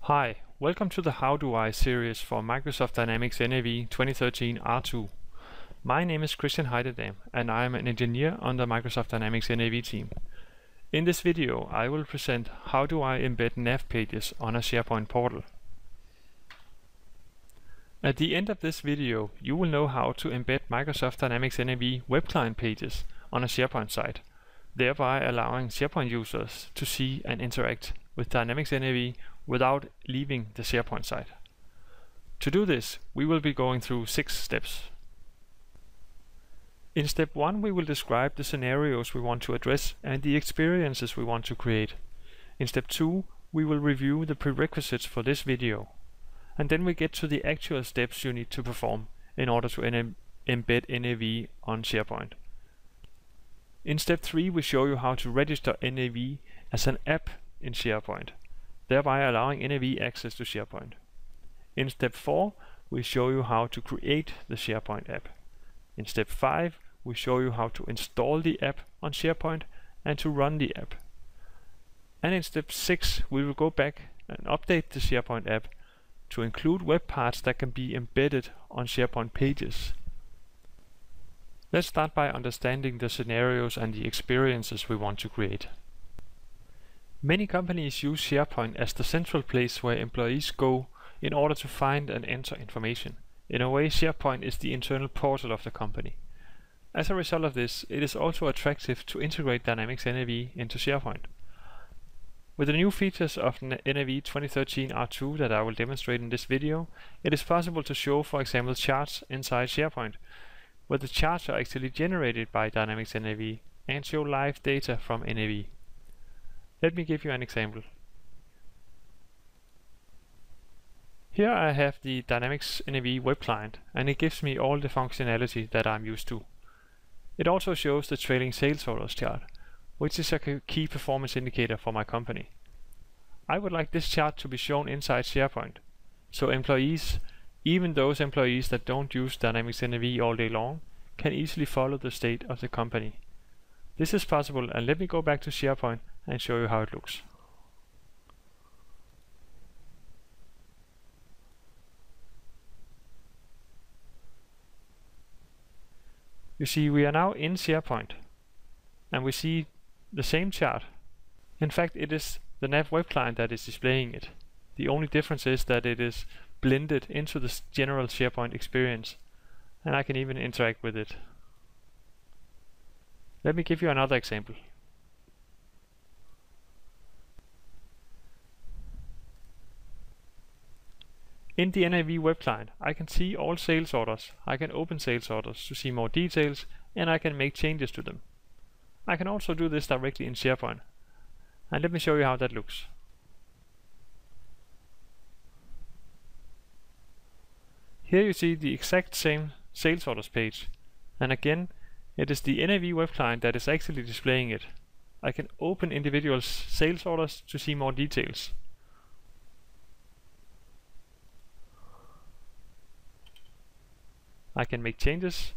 Hi, welcome to the How Do I series for Microsoft Dynamics NAV 2013 R2. My name is Christian Heidedam and I am an engineer on the Microsoft Dynamics NAV team. In this video I will present how do I embed NAV pages on a SharePoint portal. At the end of this video you will know how to embed Microsoft Dynamics NAV web client pages on a SharePoint site, thereby allowing SharePoint users to see and interact with Dynamics NAV without leaving the SharePoint site. To do this, we will be going through 6 steps. In step 1, we will describe the scenarios we want to address and the experiences we want to create. In step 2, we will review the prerequisites for this video. And then we get to the actual steps you need to perform in order to embed NAV on SharePoint. In step 3, we show you how to register NAV as an app in SharePoint, thereby allowing NAV access to SharePoint. In step 4, we show you how to create the SharePoint app. In step 5, we show you how to install the app on SharePoint and to run the app. And in step 6, we will go back and update the SharePoint app to include web parts that can be embedded on SharePoint pages. Let's start by understanding the scenarios and the experiences we want to create. Many companies use SharePoint as the central place where employees go in order to find and enter information. In a way, SharePoint is the internal portal of the company. As a result of this, it is also attractive to integrate Dynamics NAV into SharePoint. With the new features of NAV 2013 R2 that I will demonstrate in this video, it is possible to show, for example, charts inside SharePoint, where the charts are actually generated by Dynamics NAV and show live data from NAV. Let me give you an example. Here I have the Dynamics NAV web client and it gives me all the functionality that I'm used to. It also shows the trailing sales orders chart, which is a key performance indicator for my company. I would like this chart to be shown inside SharePoint, so employees, even those employees that don't use Dynamics NAV all day long, can easily follow the state of the company. This is possible, and let me go back to SharePoint and show you how it looks. You see, we are now in SharePoint and we see the same chart. In fact, it is the NAV web client that is displaying it. The only difference is that it is blended into the general SharePoint experience, and I can even interact with it. Let me give you another example. In the NAV web client, I can see all sales orders, I can open sales orders to see more details, and I can make changes to them. I can also do this directly in SharePoint. And let me show you how that looks. Here you see the exact same sales orders page, and again, it is the NAV web client that is actually displaying it. I can open individual sales orders to see more details. I can make changes.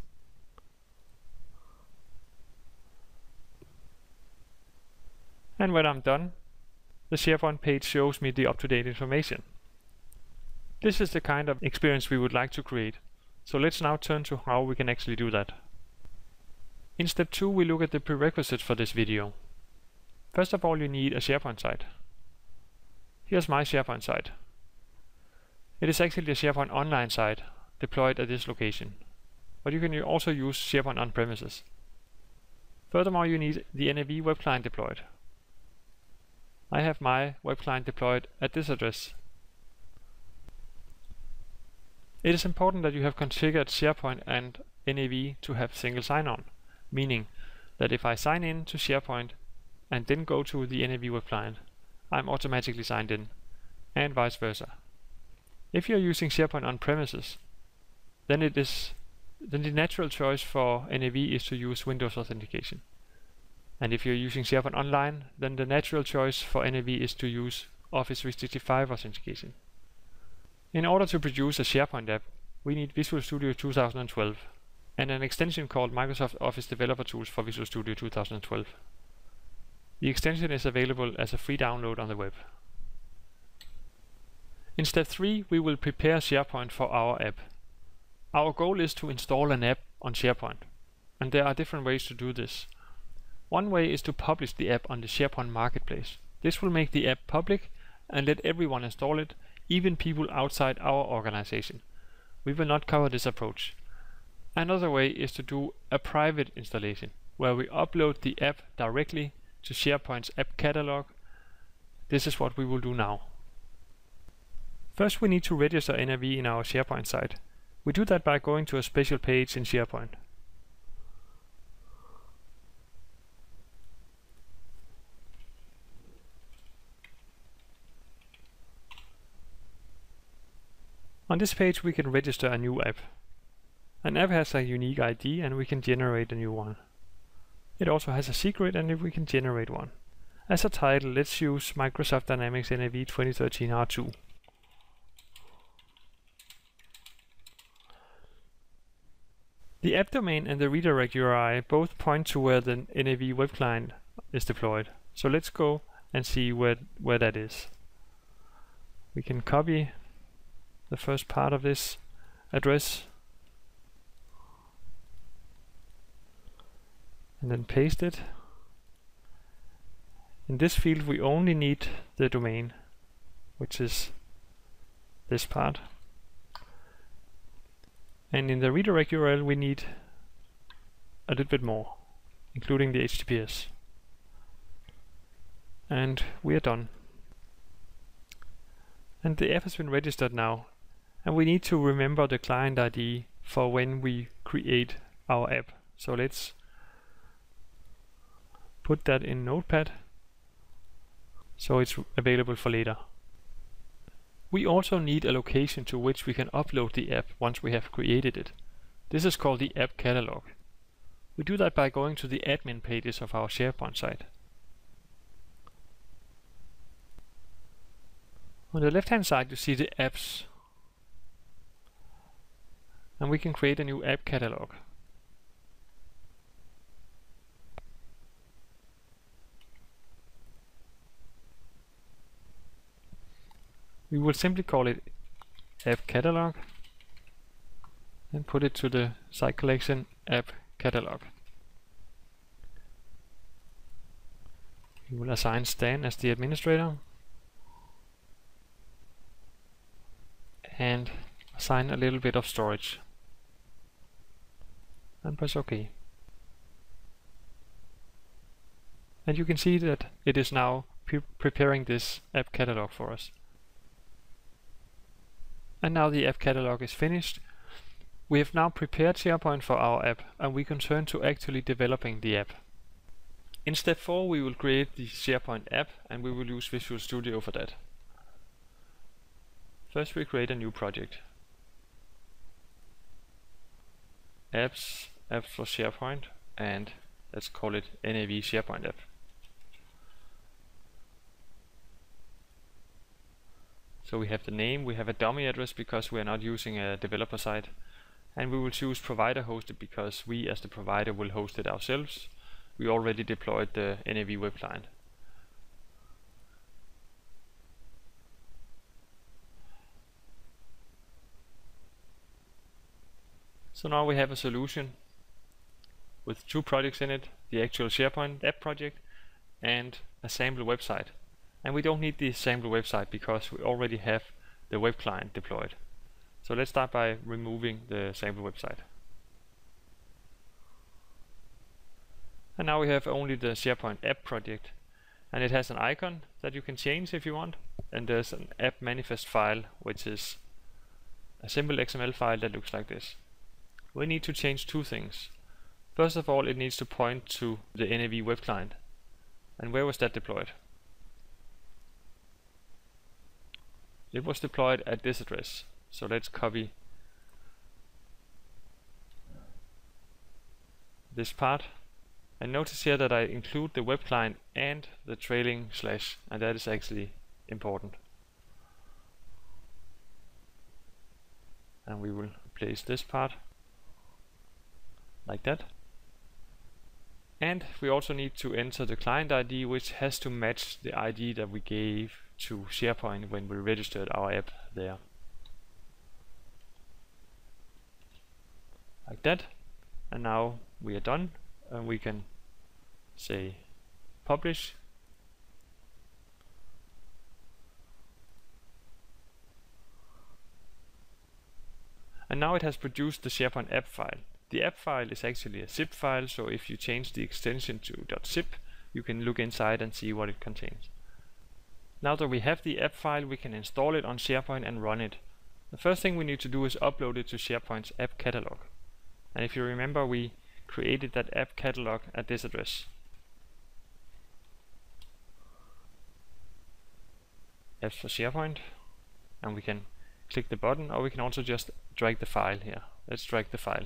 And when I'm done, the SharePoint page shows me the up-to-date information. This is the kind of experience we would like to create. So let's now turn to how we can actually do that. In step 2, we look at the prerequisites for this video. First of all, you need a SharePoint site. Here's my SharePoint site. It is actually a SharePoint online site deployed at this location, but you can also use SharePoint on premises. Furthermore, you need the NAV web client deployed. I have my web client deployed at this address. It is important that you have configured SharePoint and NAV to have single sign-on, meaning that if I sign in to SharePoint and then go to the NAV web client, I'm automatically signed in, and vice versa. If you're using SharePoint on premises, then the natural choice for NAV is to use Windows authentication. And if you're using SharePoint online, then the natural choice for NAV is to use Office 365 authentication. In order to produce a SharePoint app, we need Visual Studio 2012 and an extension called Microsoft Office Developer Tools for Visual Studio 2012. The extension is available as a free download on the web. In step 3, we will prepare SharePoint for our app. Our goal is to install an app on SharePoint, and there are different ways to do this. One way is to publish the app on the SharePoint marketplace. This will make the app public and let everyone install it, even people outside our organization. We will not cover this approach. Another way is to do a private installation, where we upload the app directly to SharePoint's app catalog. This is what we will do now. First, we need to register NAV in our SharePoint site. We do that by going to a special page in SharePoint. On this page we can register a new app. An app has a unique ID and we can generate a new one. It also has a secret and we can generate one. As a title, let's use Microsoft Dynamics NAV 2013 R2. The app domain and the redirect URI both point to where the NAV web client is deployed. So let's go and see where that is. We can copy the first part of this address and then paste it. In this field we only need the domain, which is this part. And in the redirect URL we need a little bit more, including the HTTPS. And we are done. And the app has been registered now. And we need to remember the client ID for when we create our app. So let's put that in Notepad so it's available for later. We also need a location to which we can upload the app once we have created it. This is called the app catalog. We do that by going to the admin pages of our SharePoint site. On the left hand side you see the apps, and we can create a new app catalog. We will simply call it app catalog and put it to the site collection app catalog. We will assign Stan as the administrator and assign a little bit of storage and press OK. And you can see that it is now preparing this app catalog for us. And now the app catalog is finished. We have now prepared SharePoint for our app and we can turn to actually developing the app. In step 4 we will create the SharePoint app and we will use Visual Studio for that. First we create a new project. Apps for SharePoint, and let's call it NAV SharePoint app. So we have the name, we have a dummy address because we are not using a developer site, and we will choose provider hosted because we as the provider will host it ourselves. We already deployed the NAV web client. So now we have a solution with 2 projects in it, the actual SharePoint app project and a sample website. And we don't need the sample website because we already have the web client deployed. So let's start by removing the sample website. And now we have only the SharePoint app project, and it has an icon that you can change if you want, and there's an app manifest file which is a simple XML file that looks like this. We need to change 2 things. First of all, it needs to point to the NAV web client. And where was that deployed? It was deployed at this address. So let's copy this part. And notice here that I include the web client and the trailing slash, and that is actually important. And we will place this part like that. And we also need to enter the client ID, which has to match the ID that we gave to SharePoint when we registered our app there. Like that. And now we are done, and we can say publish. And now it has produced the SharePoint app file. The app file is actually a zip file, so if you change the extension to .zip, you can look inside and see what it contains. Now that we have the app file, we can install it on SharePoint and run it. The first thing we need to do is upload it to SharePoint's app catalog. And if you remember, we created that app catalog at this address. Apps for SharePoint, and we can click the button, or we can also just drag the file here. Let's drag the file.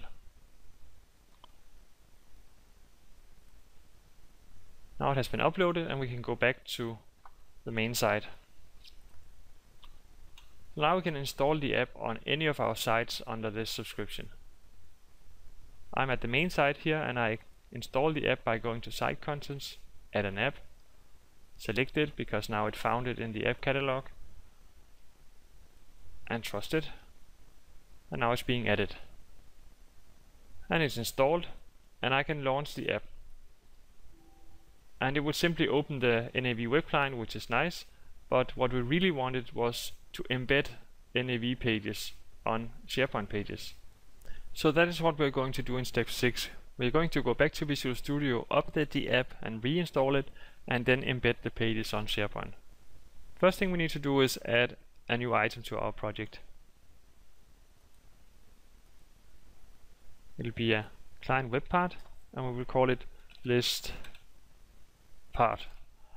Now it has been uploaded, and we can go back to the main site. Now we can install the app on any of our sites under this subscription. I'm at the main site here, and I install the app by going to Site Contents, Add an App, select it because now it found it in the app catalog, and trust it, and now it's being added. And it's installed, and I can launch the app. And it would simply open the NAV web client, which is nice, but what we really wanted was to embed NAV pages on SharePoint pages. So that is what we're going to do in step 6. We're going to go back to Visual Studio, update the app and reinstall it, and then embed the pages on SharePoint. First thing we need to do is add a new item to our project. It'll be a client web part, and we will call it list part.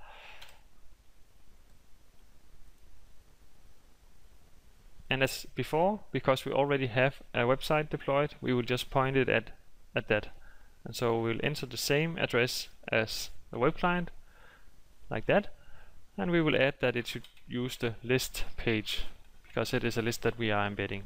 And as before, because we already have a website deployed, we will just point it at that. And so we'll enter the same address as the web client, like that, and we will add that it should use the list page, because it is a list that we are embedding.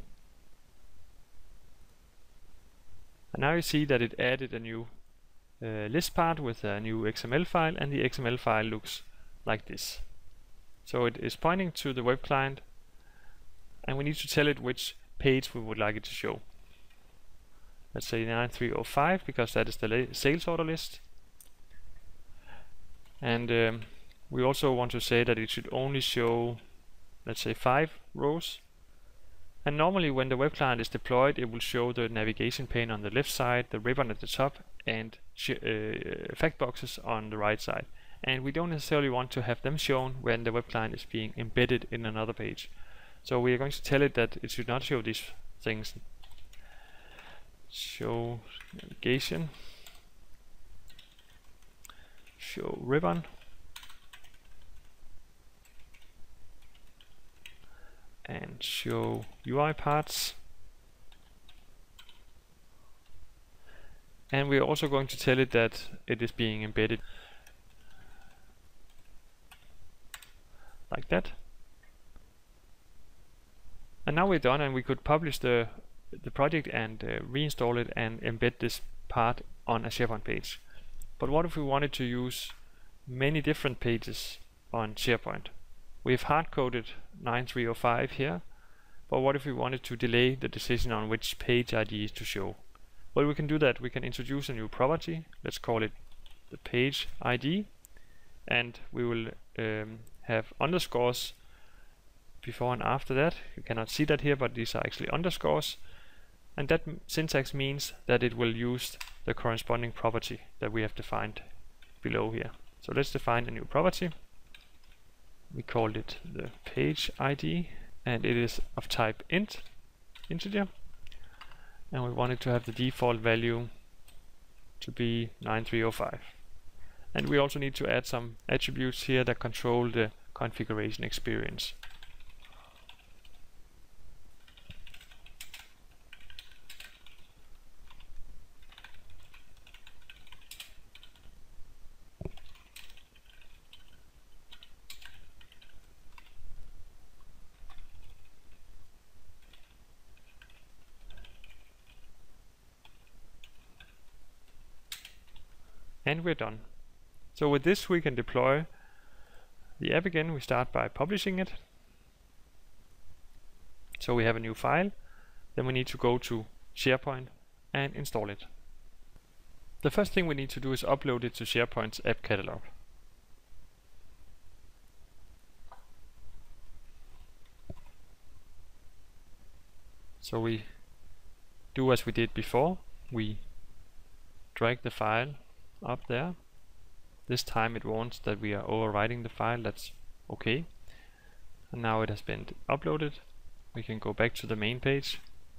And now you see that it added a new list part with a new XML file, and the XML file looks like this. So it is pointing to the web client, and we need to tell it which page we would like it to show. Let's say 9305, because that is the sales order list. And we also want to say that it should only show, let's say, 5 rows. And normally when the web client is deployed, it will show the navigation pane on the left side, the ribbon at the top, and fact boxes on the right side. And we don't necessarily want to have them shown when the web client is being embedded in another page. So we are going to tell it that it should not show these things. Show navigation, show ribbon, and show UI parts. And we're also going to tell it that it is being embedded like that. And now we're done, and we could publish the project and reinstall it and embed this part on a SharePoint page. But what if we wanted to use many different pages on SharePoint? We've hard-coded 9305 here, but what if we wanted to delay the decision on which page ID to show? Well, we can do that. We can introduce a new property. Let's call it the page ID, and we will have underscores before and after that. You cannot see that here, but these are actually underscores, and that syntax means that it will use the corresponding property that we have defined below here. So let's define a new property. We called it the page ID, and it is of type integer, and we want it to have the default value to be 9305. And we also need to add some attributes here that control the configuration experience. And we're done. So with this we can deploy the app again, we start by publishing it. So we have a new file. Then we need to go to SharePoint and install it. The first thing we need to do is upload it to SharePoint's app catalog. So we do as we did before. We drag the file up there. This time it warns that we are overwriting the file. That's okay. And now it has been uploaded. We can go back to the main page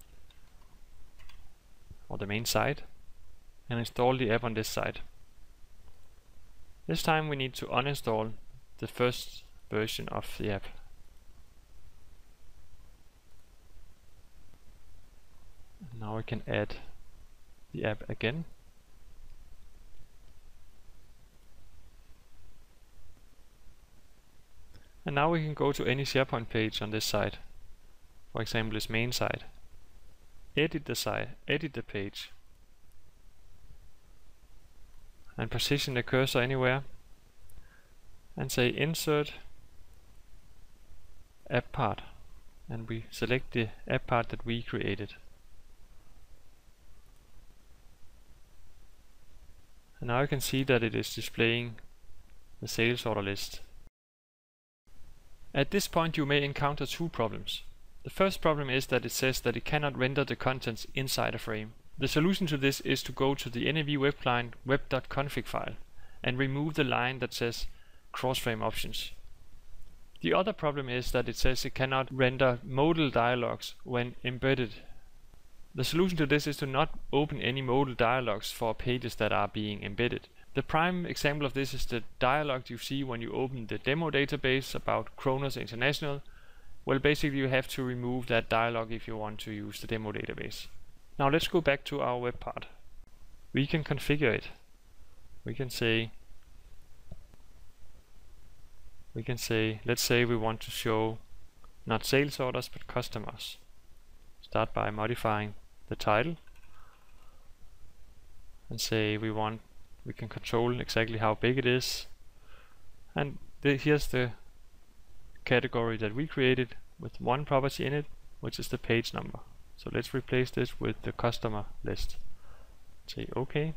or the main site and install the app on this side. This time we need to uninstall the first version of the app. Now we can add the app again. And now we can go to any SharePoint page on this site. For example, this main site. Edit the site, edit the page. And position the cursor anywhere. And say insert app part. And we select the app part that we created. And now you can see that it is displaying the sales order list. At this point you may encounter two problems. The first problem is that it says that it cannot render the contents inside a frame. The solution to this is to go to the NAV web client web.config file and remove the line that says cross-frame options. The other problem is that it says it cannot render modal dialogues when embedded. The solution to this is to not open any modal dialogues for pages that are being embedded. The prime example of this is the dialog you see when you open the demo database about Kronos International. Well, basically you have to remove that dialog if you want to use the demo database. Now let's go back to our web part. We can configure it. We can say, let's say we want to show not sales orders but customers. Start by modifying the title and say we can control exactly how big it is, and here's the category that we created with one property in it, which is the page number. So let's replace this with the customer list. Say OK.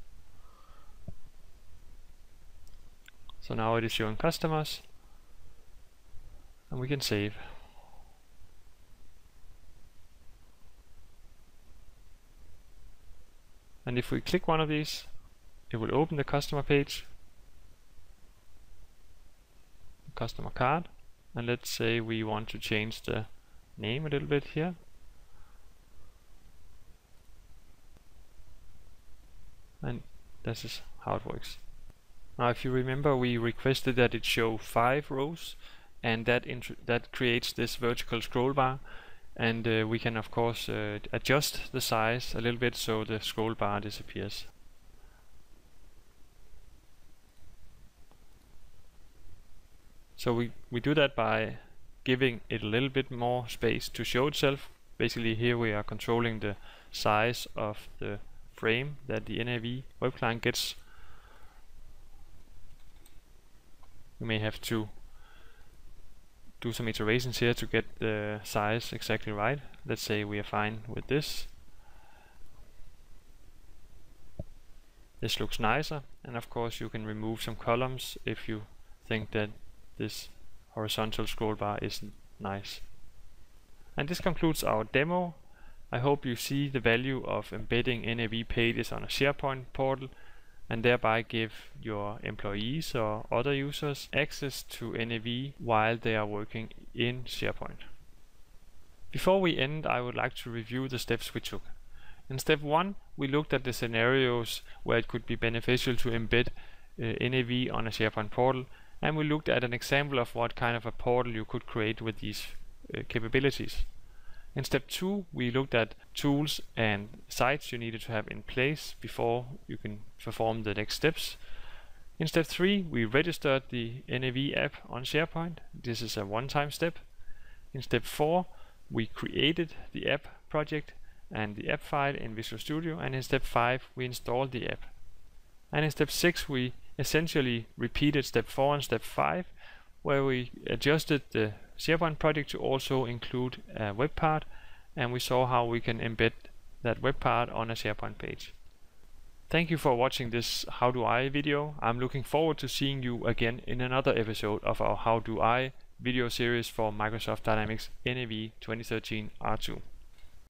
So now it is showing customers, and we can save. And if we click one of these, it will open the customer page, the customer card, and let's say we want to change the name a little bit here. And this is how it works. Now if you remember, we requested that it show 5 rows, and that creates this vertical scroll bar. And we can of course adjust the size a little bit so the scroll bar disappears. So we do that by giving it a little bit more space to show itself. Basically here we are controlling the size of the frame that the NAV web client gets. We may have to do some iterations here to get the size exactly right. Let's say we are fine with this. This looks nicer, and of course you can remove some columns if you think that this horizontal scroll bar isn't nice. And this concludes our demo. I hope you see the value of embedding NAV pages on a SharePoint portal and thereby give your employees or other users access to NAV while they are working in SharePoint. Before we end, I would like to review the steps we took. In step 1, we looked at the scenarios where it could be beneficial to embed NAV on a SharePoint portal, and we looked at an example of what kind of a portal you could create with these capabilities. In step 2, we looked at tools and sites you needed to have in place before you can perform the next steps. In step 3, we registered the NAV app on SharePoint. This is a one-time step. In step 4, we created the app project and the app file in Visual Studio, and in step 5, we installed the app. And in step 6, we essentially repeated step 4 and step 5 where we adjusted the SharePoint project to also include a web part, and we saw how we can embed that web part on a SharePoint page. Thank you for watching this How Do I video. I'm looking forward to seeing you again in another episode of our How Do I video series for Microsoft Dynamics NAV 2013 R2.